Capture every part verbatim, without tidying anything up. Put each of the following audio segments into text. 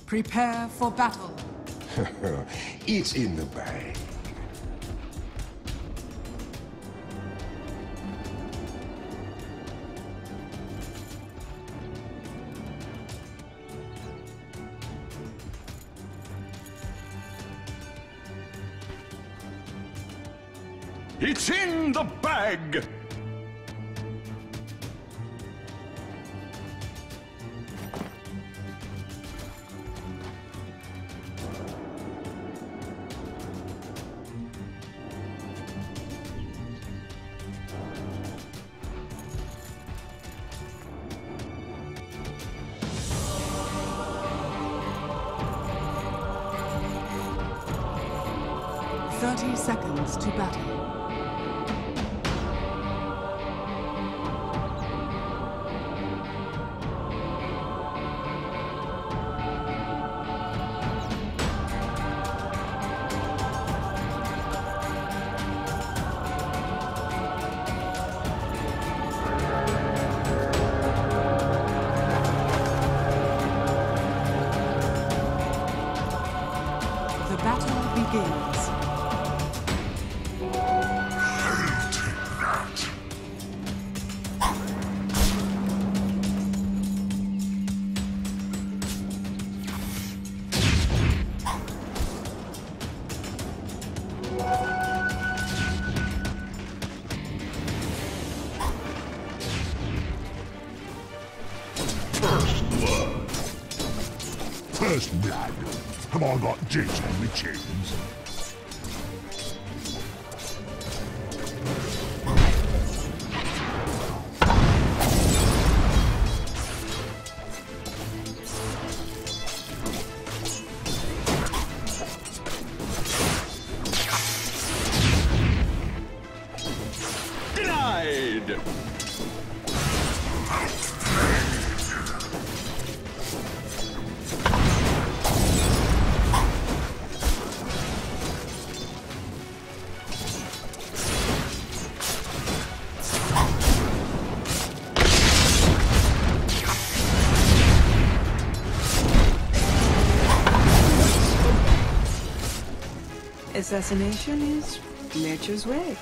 Prepare for battle. It's in the bag. It's in the bag! Thirty seconds to battle. The battle begins. First blood. First blood. Have I got jigs on my tunes? Denied! Assassination is nature's way.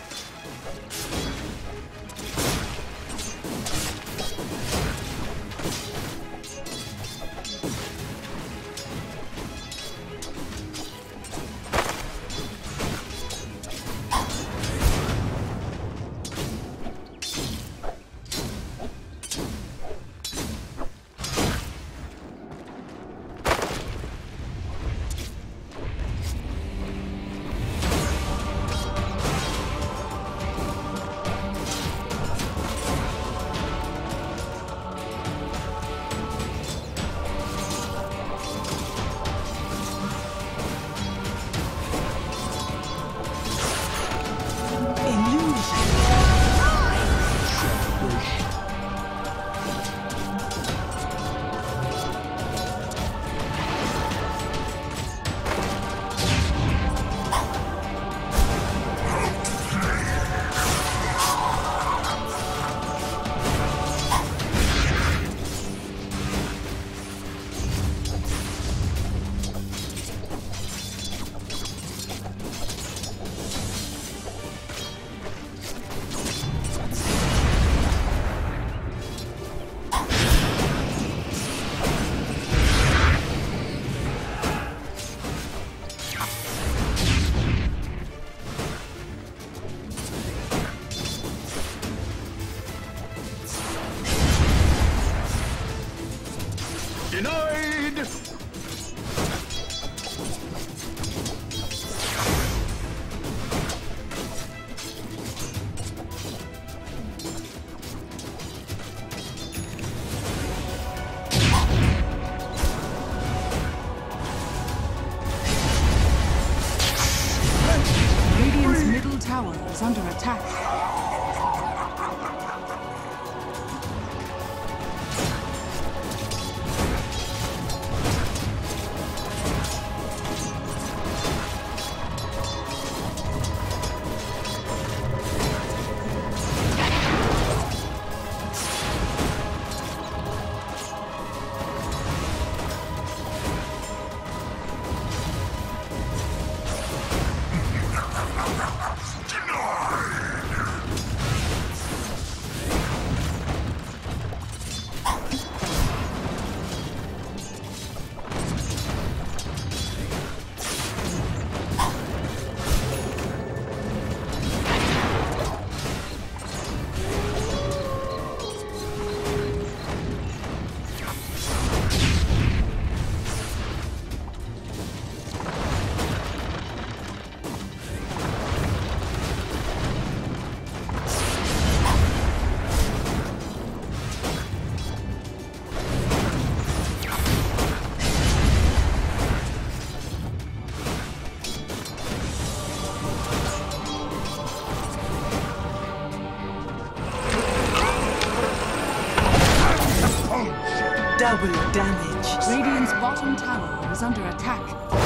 Double damage. Radiant's bottom tower is under attack.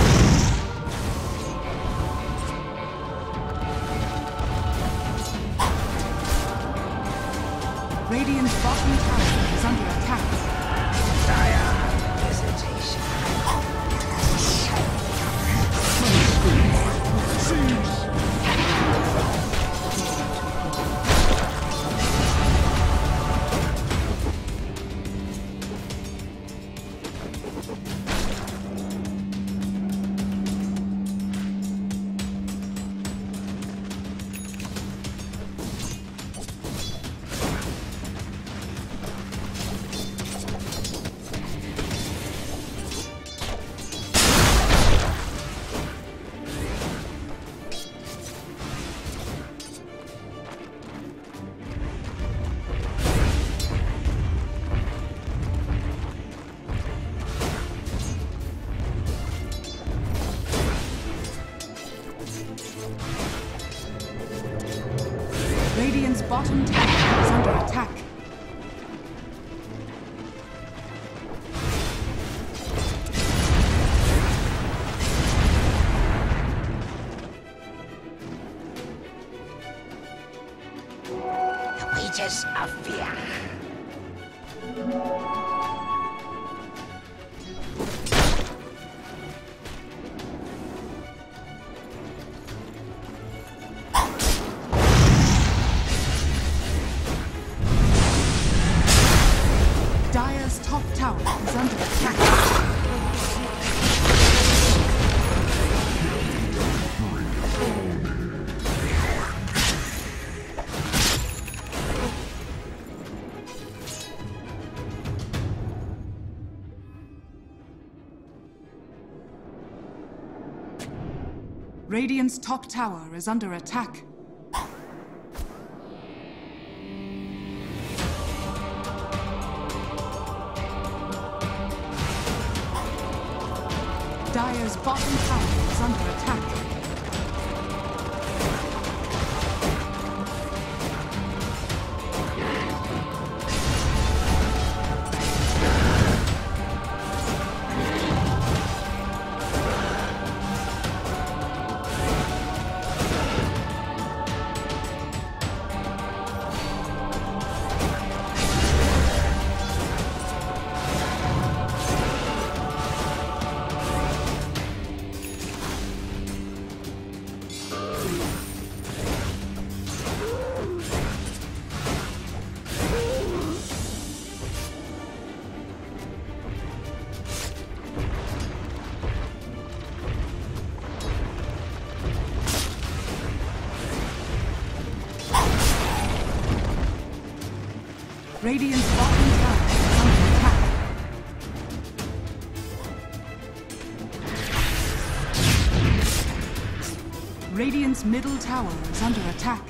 Radiant's bottom tower is under attack. Dire hesitation. Radiant's bottom tower is under attack. The wages of fear. Dire's top tower is under attack. Radiant's top tower is under attack. Dire's bottom tower is under attack. Radiant's bottom tower is under attack. Radiant's middle tower is under attack.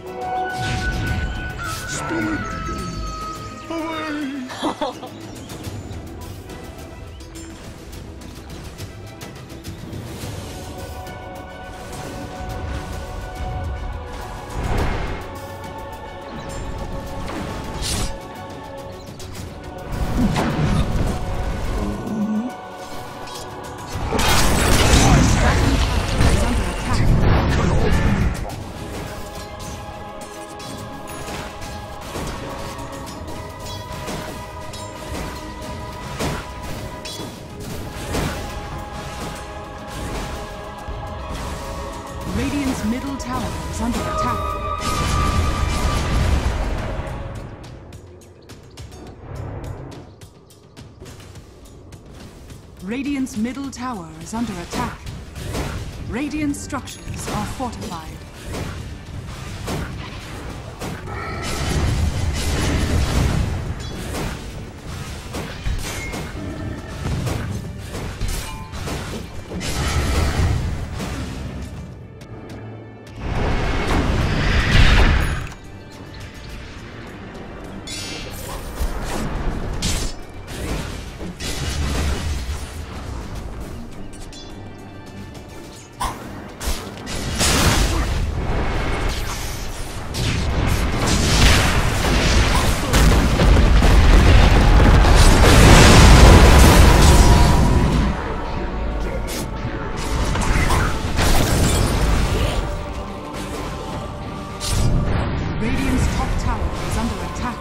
Radiant's middle tower is under attack. Radiant's middle tower is under attack. Radiant structures are fortified. Radiant's top tower is under attack.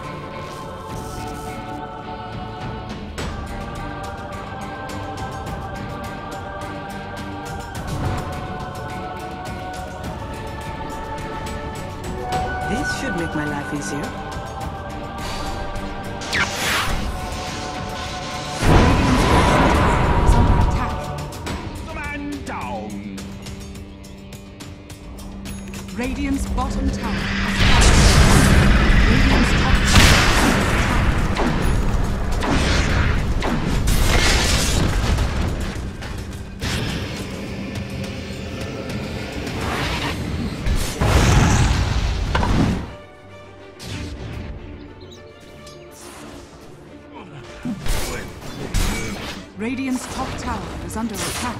This should make my life easier. Radiant's bottom tower has fallen. Radiant's top tower Radiant's top tower is under attack.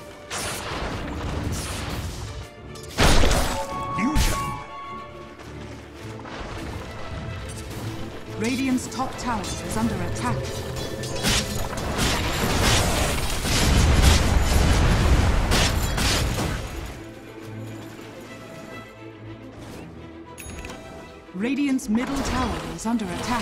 Radiant's top tower is under attack. Radiant's middle tower is under attack.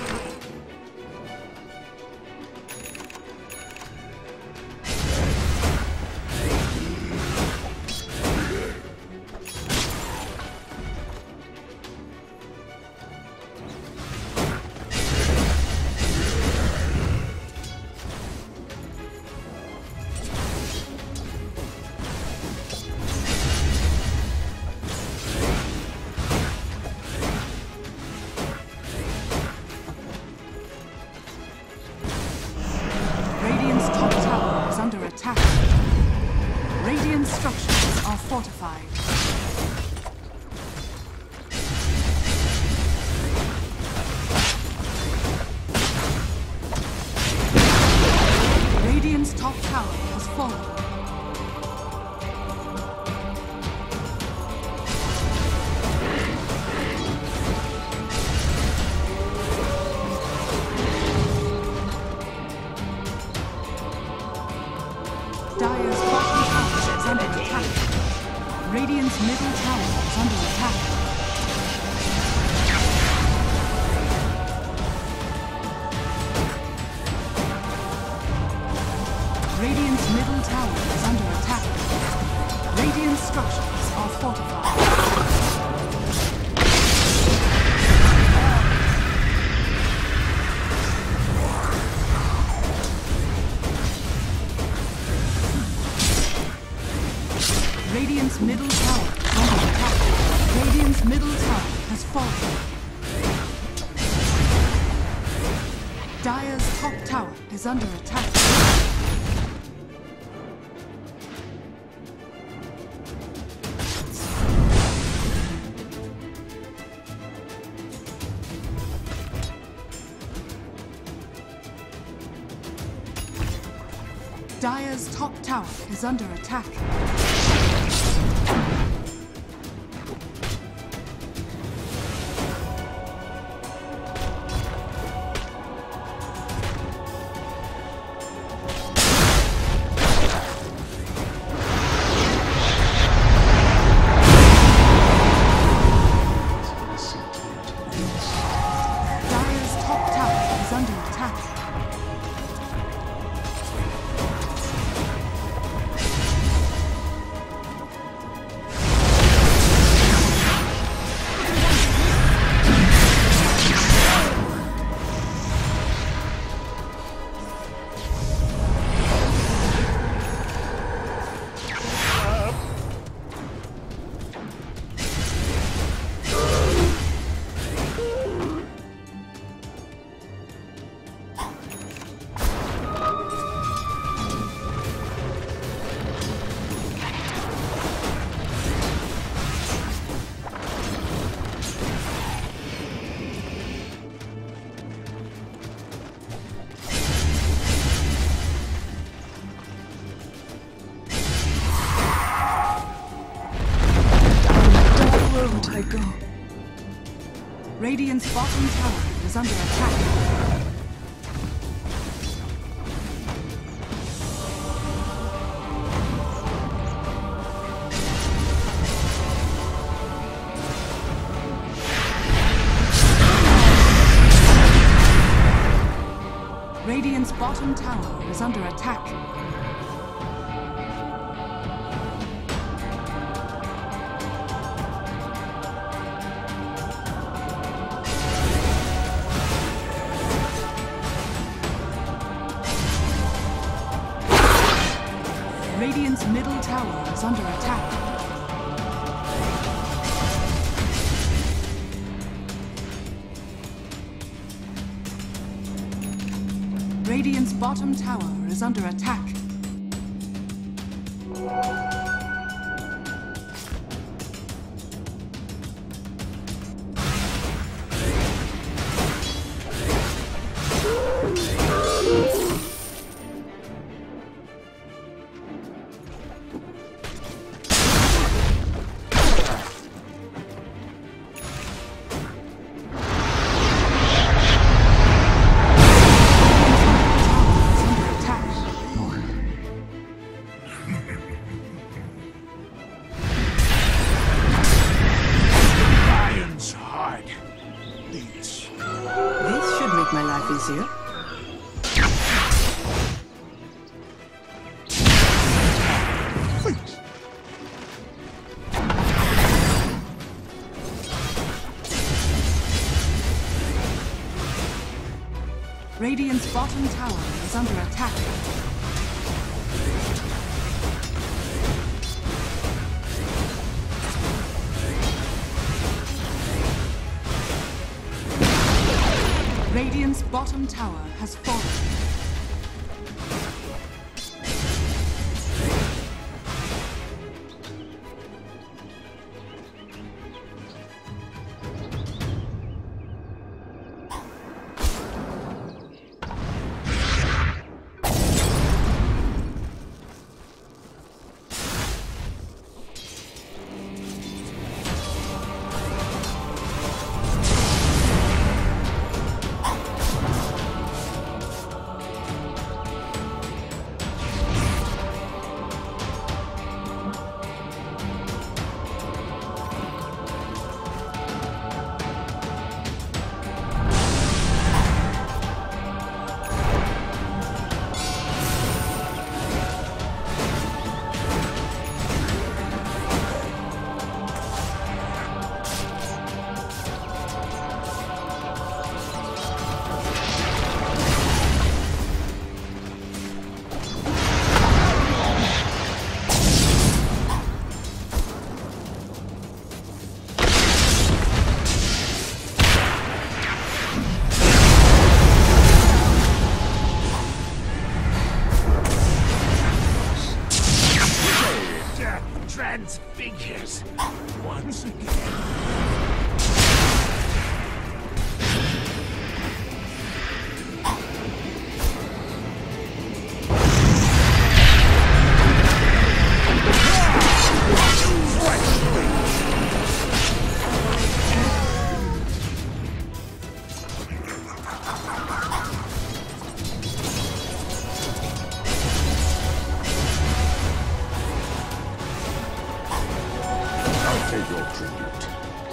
Attack. Radiant structures are fortified. Radiant's top tower has fallen. Dire's bottom tower is under attack. Radiant's middle tower is under attack. Radiant's middle tower is under attack. Radiant structures are fortified. Radiant's middle tower is under attack. Radiant's middle tower has fallen. Dire's top tower is under attack. Dire's top tower is under attack. Radiant's bottom tower is under attack. bottom tower is under attack. Radiant's middle tower is under attack. Radiant's bottom tower is under attack. My life easier. Radiant's bottom tower is under attack. Radiant's bottom tower has fallen. Transfigures once again. Take your tribute.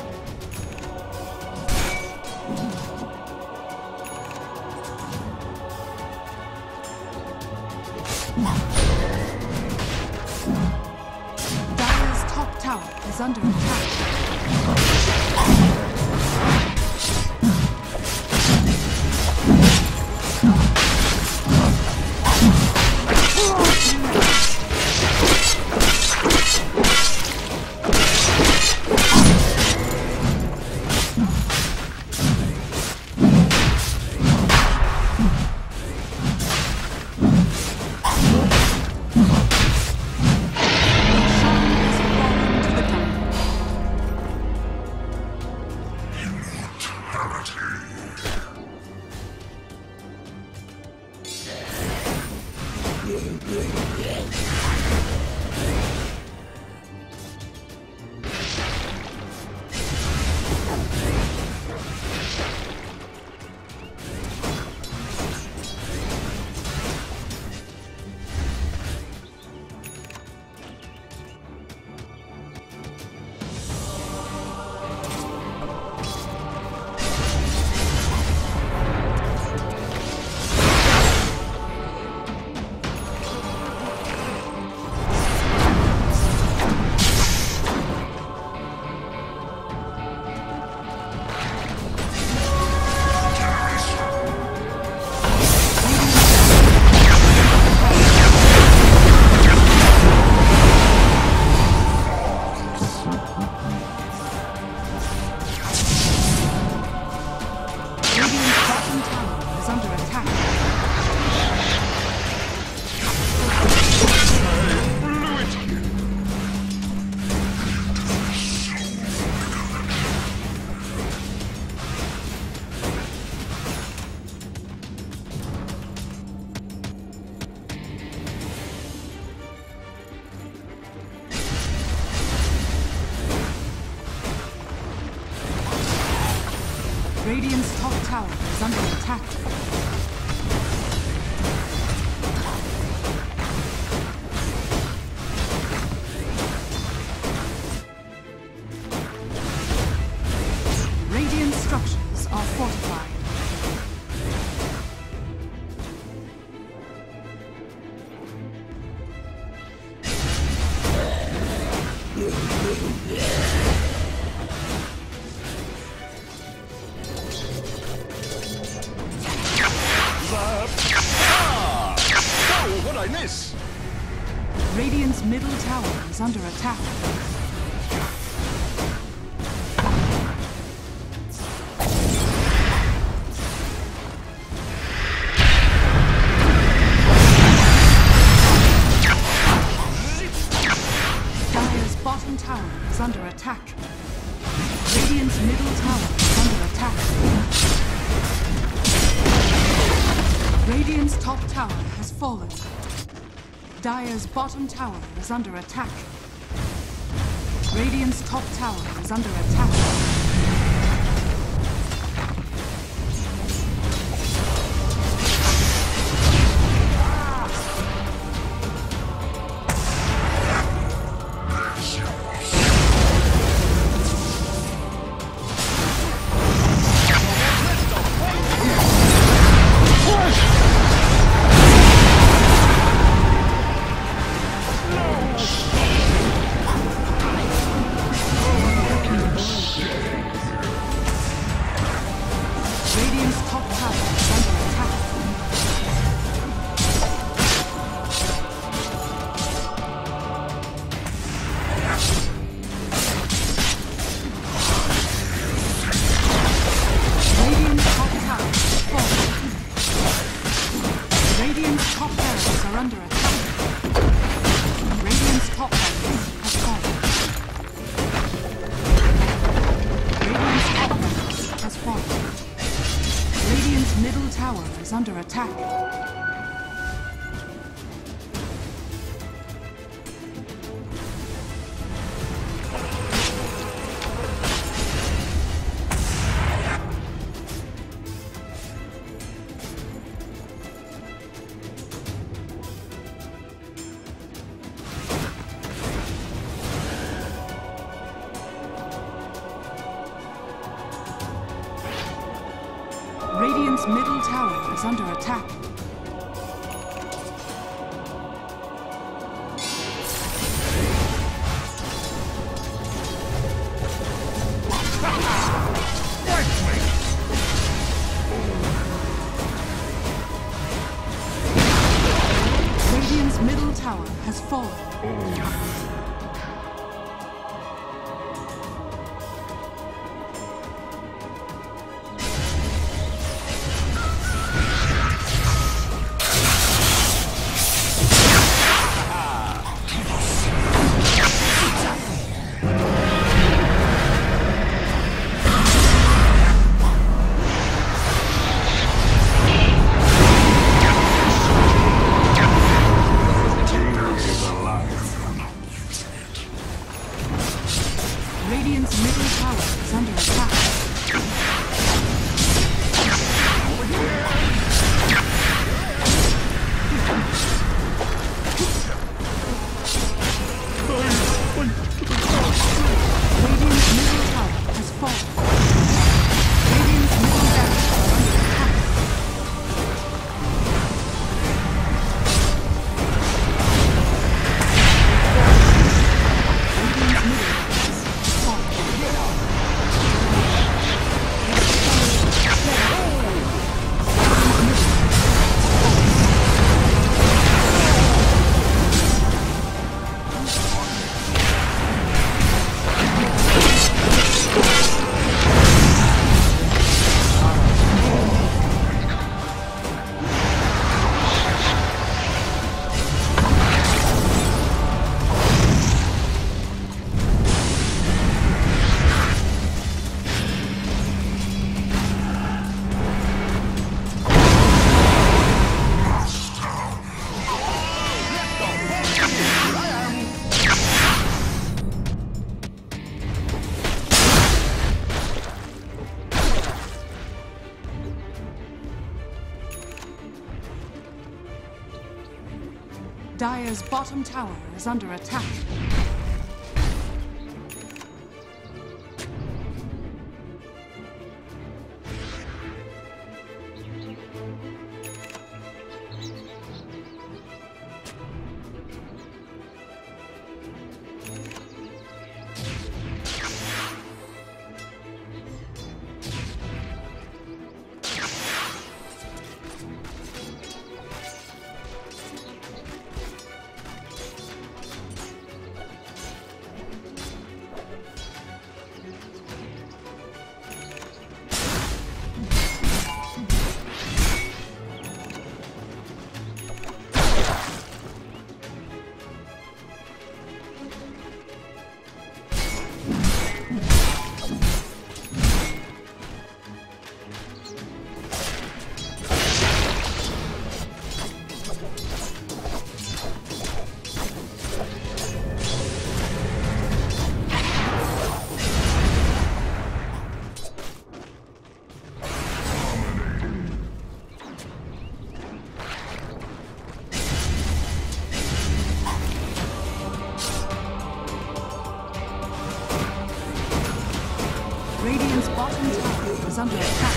Dire's top tower is under attack. Radiant's top tower is under attack. Radiant structures are fortified. What I miss? Radiant's middle tower is under attack. Dire's bottom tower is under attack. Radiant's middle tower is under attack. Radiant's top tower has fallen. Dire's bottom tower is under attack. Radiant's top tower is under attack. Radiant's top tower is under attack. Radiant's top tower is falling. Radiant's top barracks are under attack. Radiant's top barracks has fallen. Radiant's top barracks has fallen. Radiant's middle tower is under attack. Radiant's middle tower is under attack. Radiant's middle tower has fallen. Dire's bottom tower is under attack. Radiant's bottom tower is under attack.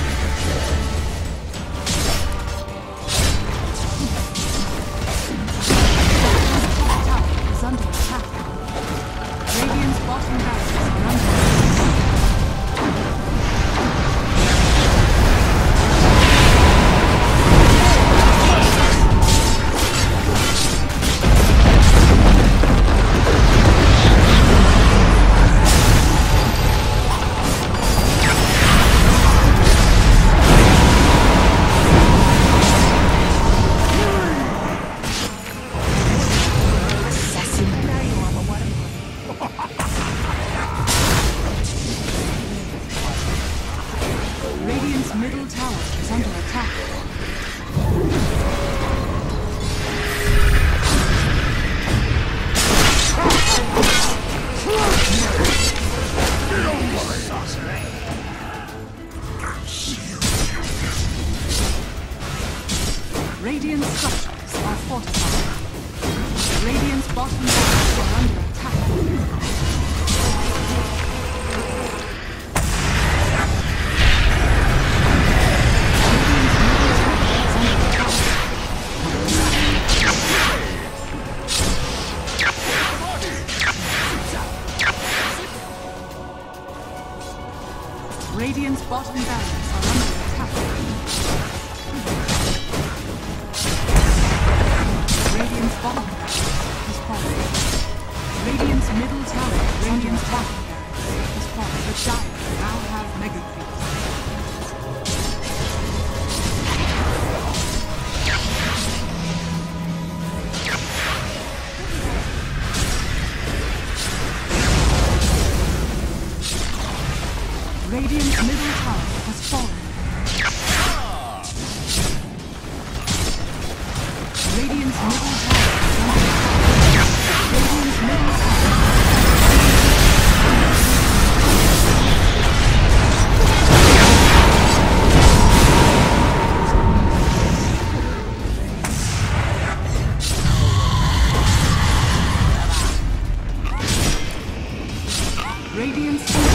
Radiant's top tower is under attack. Radiant's bottom barracks are under attack. Radiant's middle tower is under attack. Radiant's structures are fortified. Radiant's bottom barracks are under attack. Radiant's bottom barracks are under attack. Radiant's bottom barracks has fallen. Radiant's middle tower, Radiant's bottom barracks has fallen. The Dire now have mega creeps. Radiant's middle tower has fallen. Radiant's middle tower is under attack. Radiant's middle tower. Radiant's